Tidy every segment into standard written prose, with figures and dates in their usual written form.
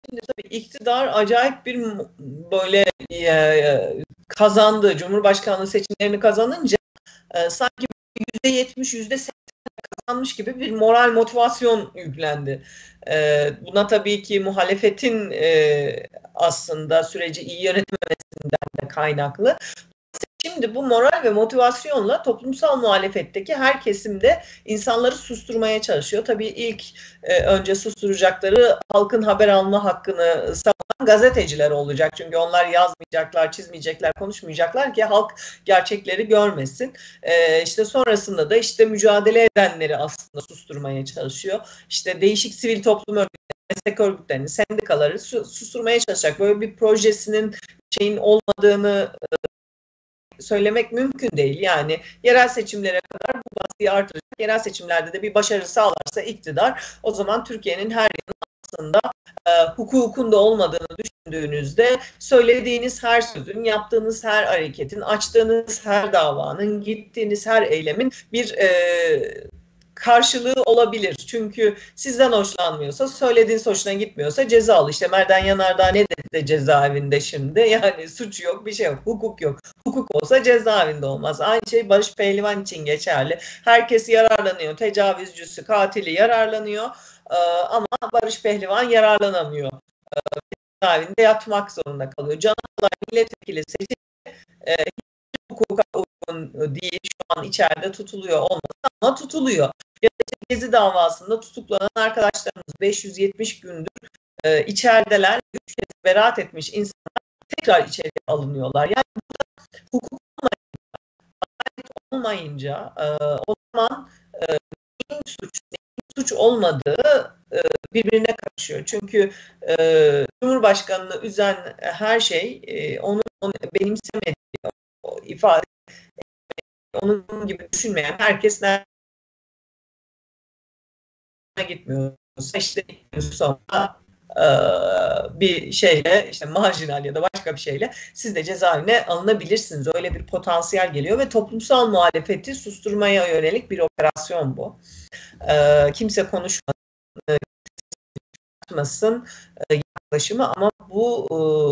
Şimdi tabii iktidar acayip bir böyle kazandı. Cumhurbaşkanlığı seçimlerini kazanınca sanki %70, %80 kazanmış gibi bir moral motivasyon yüklendi. Buna tabii ki muhalefetin aslında süreci iyi yönetememesinden de kaynaklı. Şimdi bu moral ve motivasyonla toplumsal muhalefetteki her kesimde insanları susturmaya çalışıyor. Tabii ilk önce susturacakları halkın haber alma hakkını savunan gazeteciler olacak. Çünkü onlar yazmayacaklar, çizmeyecekler, konuşmayacaklar ki halk gerçekleri görmesin. İşte sonrasında da işte mücadele edenleri aslında susturmaya çalışıyor. İşte değişik sivil toplum örgütleri, meslek örgütlerini, sendikaları susturmaya çalışacak. Böyle bir projesinin olmadığını söylemek mümkün değil. Yani yerel seçimlere kadar bu baskıyı artıracak. Yerel seçimlerde de bir başarı sağlarsa iktidar, o zaman Türkiye'nin her yanı aslında hukukun da olmadığını düşündüğünüzde söylediğiniz her sözün, yaptığınız her hareketin, açtığınız her davanın, gittiğiniz her eylemin bir karşılığı olabilir. Çünkü sizden hoşlanmıyorsa, söylediğiniz hoşuna gitmiyorsa cezalı. İşte Merdan Yanardağ ne dedi de cezaevinde şimdi? Yani suç yok, bir şey yok, hukuk yok. Hukuk olsa cezaevinde olmaz. Aynı şey Barış Pehlivan için geçerli. Herkes yararlanıyor. Tecavüzcüsü, katili yararlanıyor. Ama Barış Pehlivan yararlanamıyor. Cezaevinde yatmak zorunda kalıyor. Can Atalay milletvekili seçildi. Hukuka uygun değil. Şu an içeride tutuluyor olmasa ama tutuluyor. Ya da işte Gezi davasında tutuklanan arkadaşlarımız 570 gündür içerideler. 3 kez beraat etmiş insanlar tekrar içeri alınıyorlar. Yani burada hukuk olmayınca o zaman neyin suç olmadığı birbirine karışıyor. Çünkü Cumhurbaşkanı'nı üzen her şey onu benimsemediği, ifade onun gibi düşünmeyen herkes nerede gitmiyorsa işte sonra bir şeyle, işte marjinal ya da başka bir şeyle siz de cezaevine alınabilirsiniz. Öyle bir potansiyel geliyor ve toplumsal muhalefeti susturmaya yönelik bir operasyon bu. Kimse konuşmasın yaklaşımı, ama bu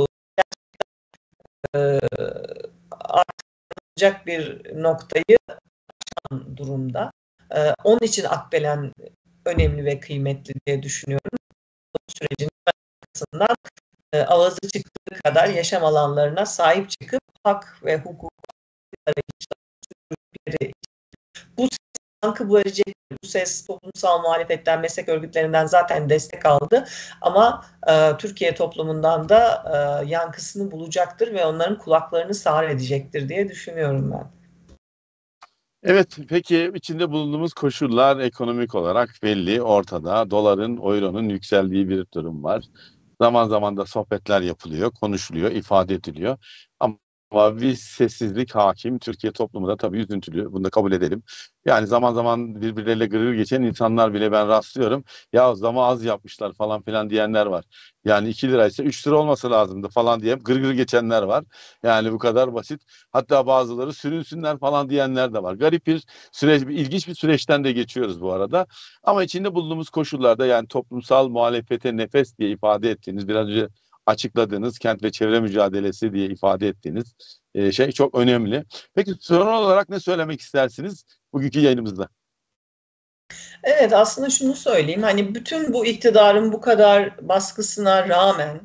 artıracak bir noktayı durumda. Onun için Akbelen önemli ve kıymetli diye düşünüyorum. Bu sürecin arkasından avazı çıktığı kadar yaşam alanlarına sahip çıkıp hak ve hukuk arayışları, bu ses yankı bulabilecek, bu ses toplumsal muhalefetten, meslek örgütlerinden zaten destek aldı, ama Türkiye toplumundan da yankısını bulacaktır ve onların kulaklarını sağır edecektir diye düşünüyorum ben. Evet, peki içinde bulunduğumuz koşullar ekonomik olarak belli, ortada. Doların, euronun yükseldiği bir durum var. Zaman zaman da sohbetler yapılıyor, konuşuluyor, ifade ediliyor. Ama bir sessizlik hakim. Türkiye toplumu da tabii üzüntülü. Bunu da kabul edelim. Yani zaman zaman birbirleriyle gırgır geçen insanlar bile ben rastlıyorum. Ya zamı az yapmışlar falan filan diyenler var. Yani 2 liraysa 3 lira olması lazımdı falan diye gırgır geçenler var. Yani bu kadar basit. Hatta bazıları sürünsünler falan diyenler de var. Garip bir süreç, ilginç bir süreçten de geçiyoruz bu arada. Ama içinde bulunduğumuz koşullarda, yani toplumsal muhalefete nefes diye ifade ettiğiniz, biraz önce açıkladığınız kent ve çevre mücadelesi diye ifade ettiğiniz şey çok önemli. Peki son olarak ne söylemek istersiniz bugünkü yayınımızda? Evet, aslında şunu söyleyeyim, hani bütün bu iktidarın bu kadar baskısına rağmen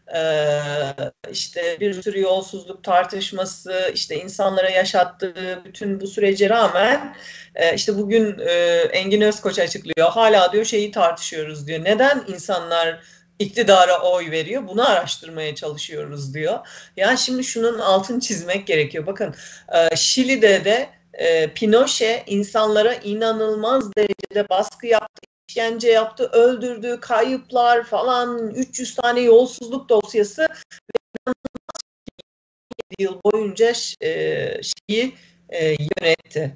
işte bir sürü yolsuzluk tartışması, işte insanlara yaşattığı bütün bu sürece rağmen işte bugün Engin Özkoç açıklıyor. Hala diyor şeyi tartışıyoruz diyor. Neden insanlar iktidara oy veriyor? Bunu araştırmaya çalışıyoruz diyor. Yani şimdi şunun altını çizmek gerekiyor. Bakın Şili'de de Pinochet insanlara inanılmaz derecede baskı yaptı, işkence yaptı, öldürdü, kayıplar falan, 300 tane yolsuzluk dosyası ve 7 yıl boyunca şeyi yönetti.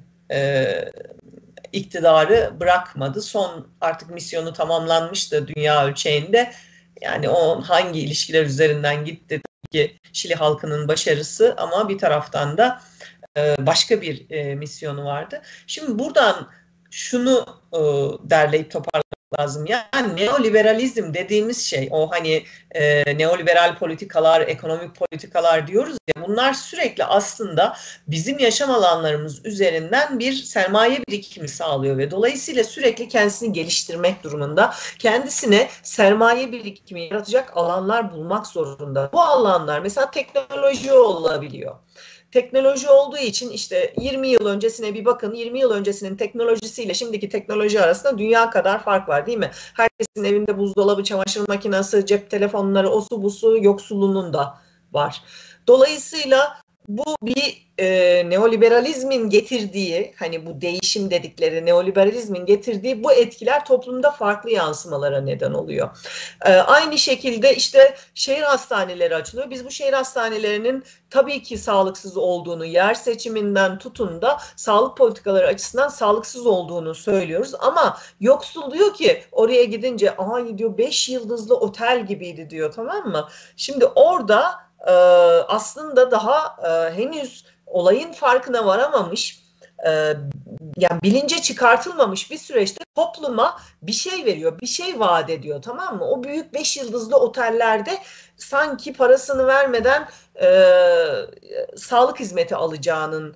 İktidarı bırakmadı. Son artık misyonu tamamlanmıştı dünya ölçeğinde. Yani o hangi ilişkiler üzerinden gitti, tabii ki Şili halkının başarısı, ama bir taraftan da başka bir misyonu vardı. Şimdi buradan şunu derleyip toparlamak lazım. Yani neoliberalizm dediğimiz şey, o hani neoliberal politikalar, ekonomik politikalar diyoruz ya, bunlar sürekli aslında bizim yaşam alanlarımız üzerinden bir sermaye birikimi sağlıyor ve dolayısıyla sürekli kendisini geliştirmek durumunda. Kendisine sermaye birikimi yaratacak alanlar bulmak zorunda. Bu alanlar mesela teknoloji olabiliyor. Teknoloji olduğu için işte 20 yıl öncesine bir bakın, 20 yıl öncesinin teknolojisiyle şimdiki teknoloji arasında dünya kadar fark var, değil mi? Herkesin evinde buzdolabı, çamaşır makinesi, cep telefonları, osu busu, yoksulluğunun da var. Dolayısıyla bu bir neoliberalizmin getirdiği, hani bu değişim dedikleri neoliberalizmin getirdiği bu etkiler toplumda farklı yansımalara neden oluyor. Aynı şekilde işte şehir hastaneleri açılıyor. Biz bu şehir hastanelerinin tabii ki sağlıksız olduğunu, yer seçiminden tutun da sağlık politikaları açısından sağlıksız olduğunu söylüyoruz. Ama yoksul diyor ki oraya gidince, aha diyor 5 yıldızlı otel gibiydi diyor, tamam mı? Şimdi orada aslında daha henüz olayın farkına varamamış, yani bilince çıkartılmamış bir süreçte topluma bir şey veriyor, bir şey vaat ediyor, tamam mı? O büyük 5 yıldızlı otellerde sanki parasını vermeden sağlık hizmeti alacağının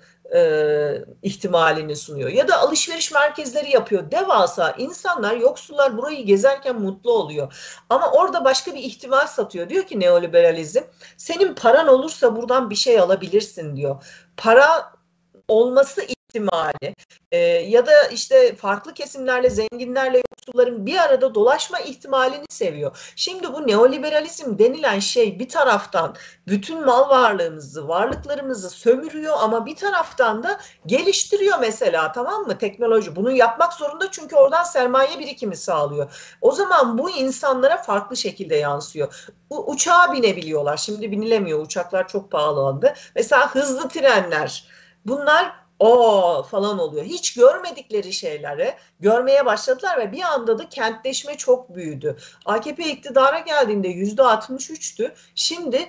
ihtimalini sunuyor. Ya da alışveriş merkezleri yapıyor. Devasa, insanlar, yoksullar burayı gezerken mutlu oluyor. Ama orada başka bir ihtimal satıyor. Diyor ki neoliberalizm, senin paran olursa buradan bir şey alabilirsin diyor. Para olması ihtimali ya da işte farklı kesimlerle, zenginlerle yoksulların bir arada dolaşma ihtimalini seviyor. Şimdi bu neoliberalizm denilen şey bir taraftan bütün mal varlığımızı, varlıklarımızı sömürüyor ama bir taraftan da geliştiriyor mesela, tamam mı? Teknoloji. Bunu yapmak zorunda çünkü oradan sermaye birikimi sağlıyor. O zaman bu insanlara farklı şekilde yansıyor. Uçağa binebiliyorlar. Şimdi binilemiyor. Uçaklar çok pahalandı. Mesela hızlı trenler. Bunlar o falan oluyor. Hiç görmedikleri şeyleri görmeye başladılar ve bir anda da kentleşme çok büyüdü. AKP iktidara geldiğinde %63'tü. Şimdi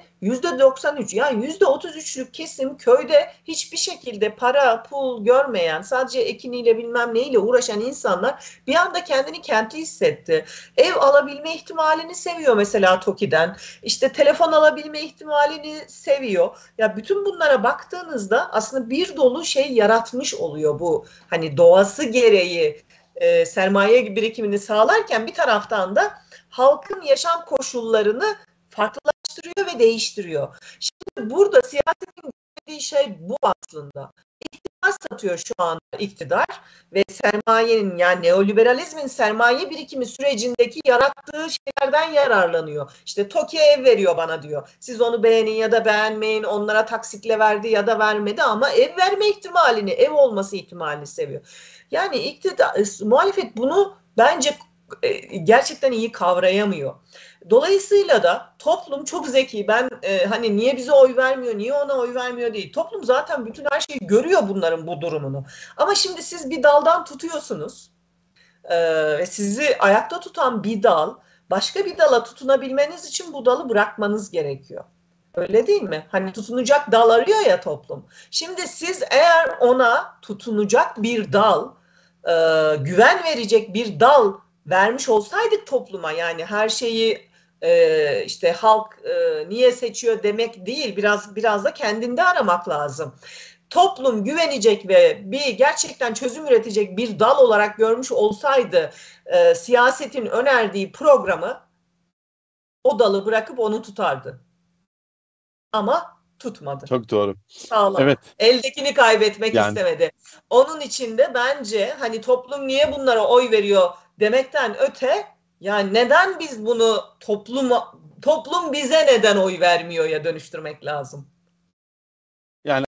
%93, yani %33'lük kesim köyde hiçbir şekilde para, pul görmeyen, sadece ekiniyle bilmem neyle uğraşan insanlar bir anda kendini kentli hissetti. Ev alabilme ihtimalini seviyor mesela TOKİ'den. İşte telefon alabilme ihtimalini seviyor. Ya bütün bunlara baktığınızda aslında bir dolu şey yaratmış oluyor bu. Hani doğası gereği sermaye birikimini sağlarken bir taraftan da halkın yaşam koşullarını farklılaştırıyor ve değiştiriyor. Şimdi burada siyasetin dediği şey bu aslında. Satıyor şu an iktidar ve sermayenin, yani neoliberalizmin sermaye birikimi sürecindeki yarattığı şeylerden yararlanıyor. İşte TOKİ ev veriyor bana diyor. Siz onu beğenin ya da beğenmeyin, onlara taksitle verdi ya da vermedi ama ev verme ihtimalini, ev olması ihtimalini seviyor. Yani iktidar, muhalefet bunu bence gerçekten iyi kavrayamıyor. Dolayısıyla da toplum çok zeki. Ben hani niye bize oy vermiyor, niye ona oy vermiyor değil. Toplum zaten bütün her şeyi görüyor, bunların bu durumunu. Ama şimdi siz bir daldan tutuyorsunuz ve sizi ayakta tutan bir dal, başka bir dala tutunabilmeniz için bu dalı bırakmanız gerekiyor. Öyle değil mi? Hani tutunacak dal arıyor ya toplum. Şimdi siz eğer ona tutunacak bir dal, güven verecek bir dal vermiş olsaydık topluma, yani her şeyi işte halk niye seçiyor demek değil, biraz da kendinde aramak lazım. Toplum güvenecek ve bir gerçekten çözüm üretecek bir dal olarak görmüş olsaydı siyasetin önerdiği programı, o dalı bırakıp onu tutardı. Ama tutmadı. Çok doğru. Sağlam. Evet. Eldekini kaybetmek istemedi. Onun için de bence hani toplum niye bunlara oy veriyor demekten öte, yani neden biz bunu toplum bize neden oy vermiyor ya dönüştürmek lazım. Yani